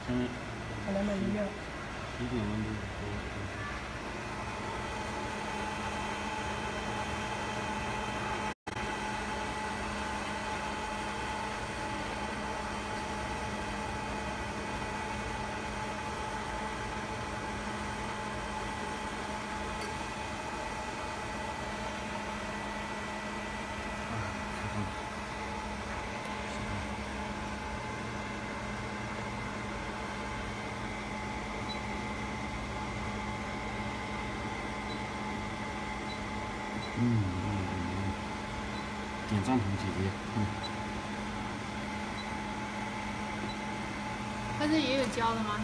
嗯， 好260秒。 一点温度。点赞同姐姐， 它这也有胶的吗？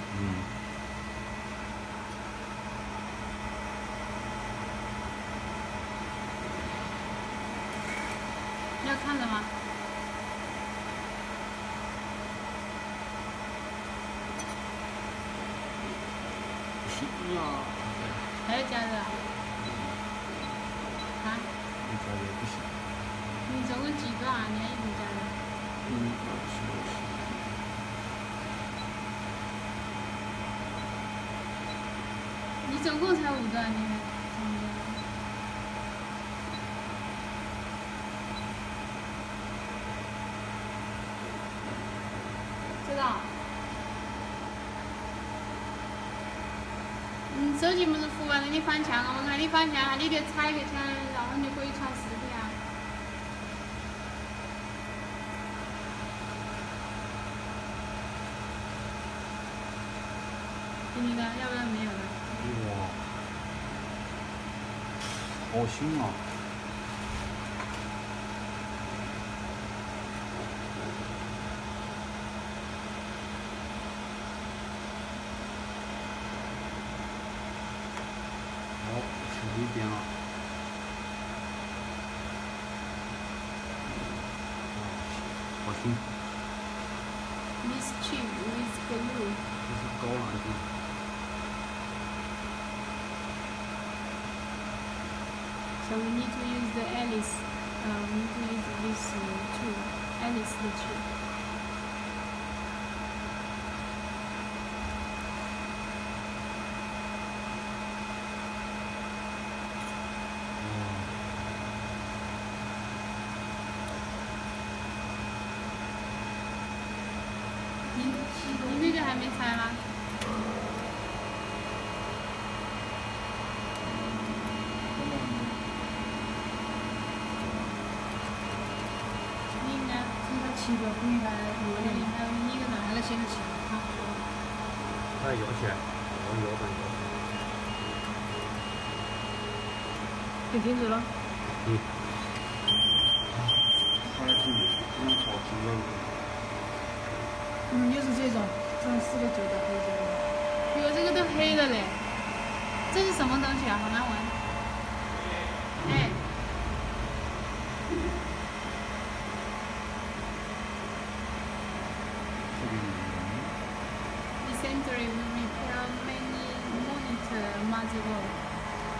要看的吗？还要加热啊？啊？ 加热不行。 你总共几个啊？你还一直加热？1、2、4、5、6、7。你总共才5个，你还知道？你手机不是服完了，你翻墙啊？我看你翻墙，你得插一个枪，然后你可以传视频啊。给你的，要不然没有了。 哇，好凶啊！好，手机点了。好凶。 Miss Chu with glue。 这是高难度。 So we need to use the Alice. We need to use this tool, Alice the tool.你那个还没拆吗？你呢？ 现在7个，不应该5个应该你个拿了先吃哈。 快摇起来，往摇板摇。 给停止了。 还是用炒熟了。 就是这种4个9的黑这个。 哟，这个都黑了嘞！这是什么东西啊？好难闻。哎。Recently we repair many monitor motherboard.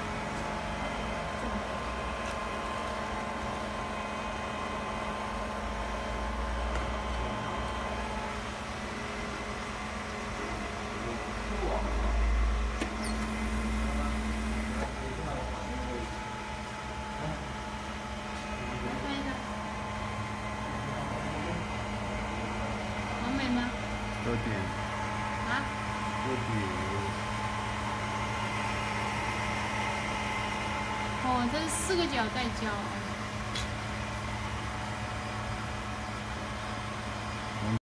多点。 啊？ 多点。 哦，这是4个角带胶。